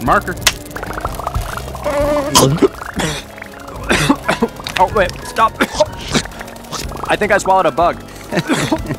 Marker. Oh, wait, stop. I think I swallowed a bug.